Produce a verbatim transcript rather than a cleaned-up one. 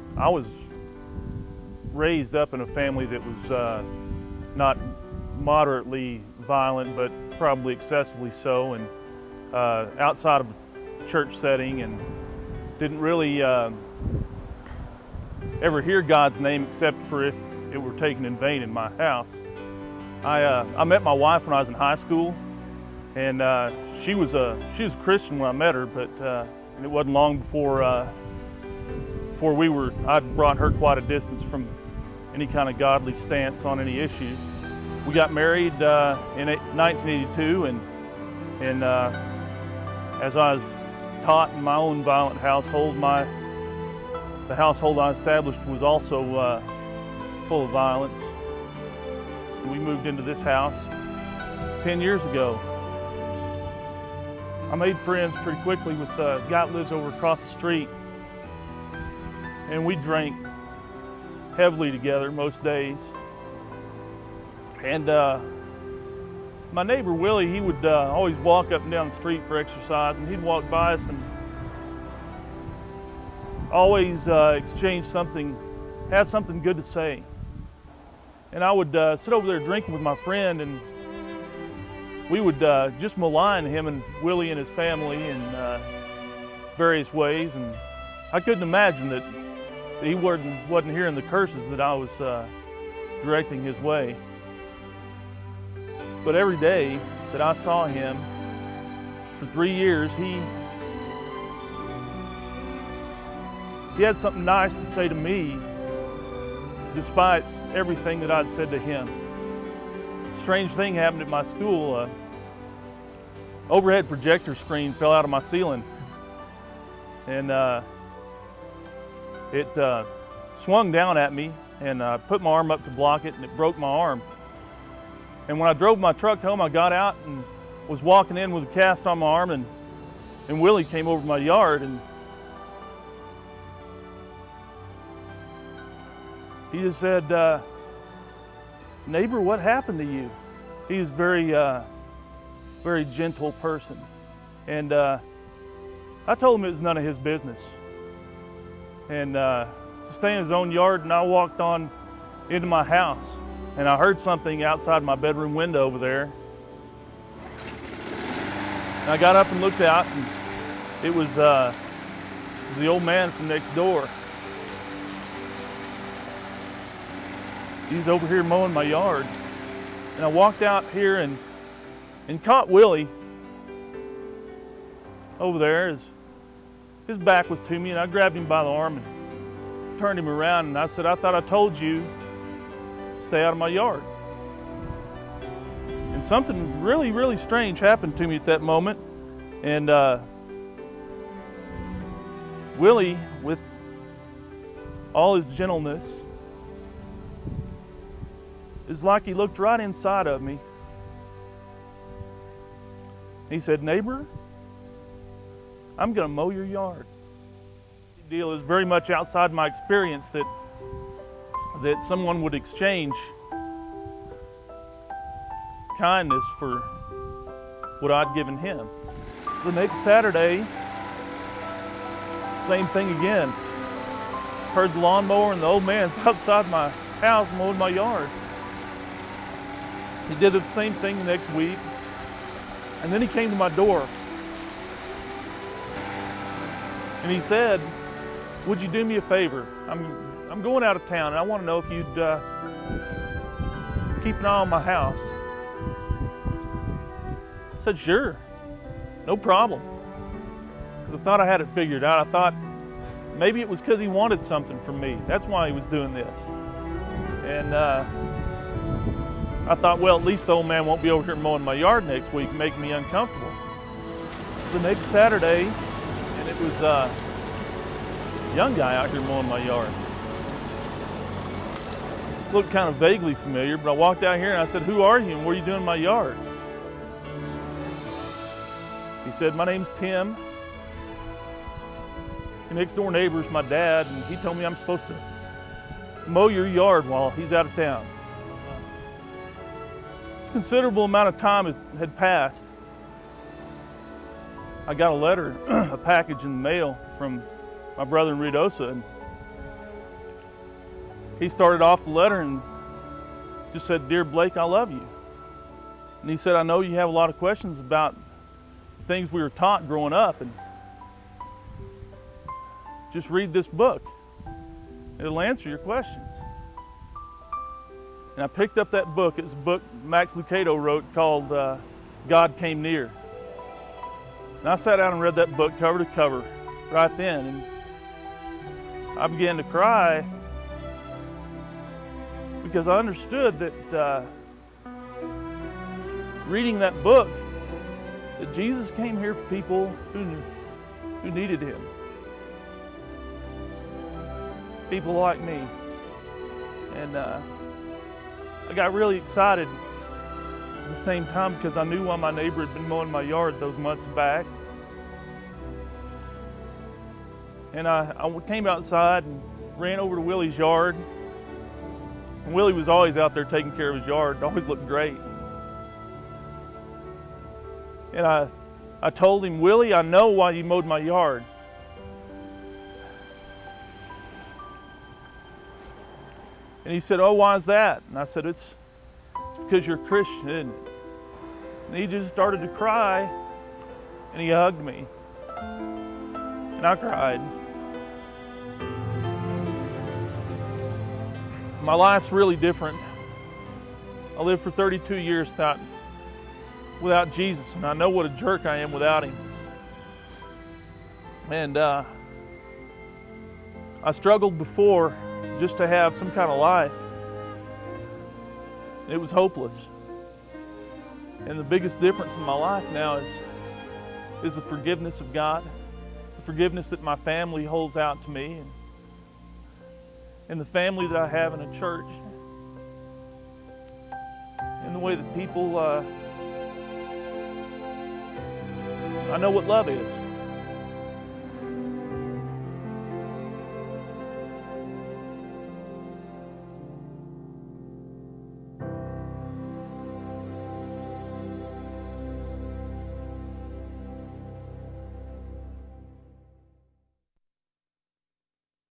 I was raised up in a family that was uh, not moderately violent, but probably excessively so, and uh, outside of a church setting, and didn't really uh, ever hear God's name except for if it were taken in vain in my house. I, uh, I met my wife when I was in high school, and uh, she was a she was a Christian when I met her, but uh, and it wasn't long before uh, before we were I'd brought her quite a distance from any kind of godly stance on any issue. We got married uh, in nineteen eighty-two, and and uh, as I was taught in my own violent household, my the household I established was also uh, full of violence. We moved into this house ten years ago. I made friends pretty quickly with a guy that lives over across the street, and we drank heavily together most days. And uh, my neighbor Willie, he would uh, always walk up and down the street for exercise, and he'd walk by us and always uh, exchange something, have something good to say. And I would uh, sit over there drinking with my friend, and we would uh, just malign him and Willie and his family in uh, various ways. And I couldn't imagine that he wasn't, wasn't hearing the curses that I was uh, directing his way. But every day that I saw him for three years, he, he had something nice to say to me, despite everything that I'd said to him. Strange thing happened at my school. Uh, overhead projector screen fell out of my ceiling, and uh, it uh, swung down at me, and I uh, put my arm up to block it, and it broke my arm. And when I drove my truck home, I got out and was walking in with a cast on my arm, and, and Willie came over my yard, and he just said, uh, "Neighbor, what happened to you?" He was very, uh, very gentle person. And uh, I told him it was none of his business. And uh, to stay in his own yard, and I walked on into my house, and I heard something outside my bedroom window over there. And I got up and looked out, and it was uh, the old man from next door. He's over here mowing my yard. And I walked out here and, and caught Willie over there. As his back was to me, and I grabbed him by the arm and turned him around, and I said, "I thought I told you to stay out of my yard." And something really, really strange happened to me at that moment. And uh, Willie, with all his gentleness, it's like he looked right inside of me. He said, "Neighbor, I'm going to mow your yard." The deal is very much outside my experience that that someone would exchange kindness for what I'd given him. The next Saturday, same thing again. Heard the lawnmower and the old man outside my house mowing my yard. He did the same thing the next week, and then he came to my door, and he said, "Would you do me a favor? I'm, I'm going out of town, and I want to know if you'd uh, keep an eye on my house." I said, "Sure, no problem," because I thought I had it figured out. I thought maybe it was because he wanted something from me. That's why he was doing this. And uh, I thought, well, at least the old man won't be over here mowing my yard next week, making me uncomfortable. The next Saturday, and it was uh, a young guy out here mowing my yard. Looked kind of vaguely familiar, but I walked out here and I said, "Who are you and what are you doing in my yard?" He said, "My name's Tim. Your next door neighbor's my dad, and he told me I'm supposed to mow your yard while he's out of town." A considerable amount of time had passed. I got a letter, a package in the mail from my brother in Ruidoso, and he started off the letter and just said, "Dear Blake, I love you." And he said, "I know you have a lot of questions about things we were taught growing up, and just read this book. It'll answer your questions." And I picked up that book. It's a book Max Lucado wrote called uh, God Came Near. And I sat down and read that book cover to cover right then, and I began to cry because I understood that uh, reading that book, that Jesus came here for people who, who needed Him. People like me. And uh, I got really excited at the same time because I knew why my neighbor had been mowing my yard those months back. And I, I came outside and ran over to Willie's yard. And Willie was always out there taking care of his yard. It always looked great. And I, I told him, "Willie, I know why you mowed my yard." And he said, "Oh, why is that?" And I said, it's, it's because you're a Christian. And he just started to cry, and he hugged me. And I cried. My life's really different. I lived for thirty-two years without, without Jesus, and I know what a jerk I am without Him. And uh, I struggled before just to have some kind of life. It was hopeless. And the biggest difference in my life now is, is the forgiveness of God, the forgiveness that my family holds out to me, and, and the family that I have in a church, and the way that people, uh, I know what love is.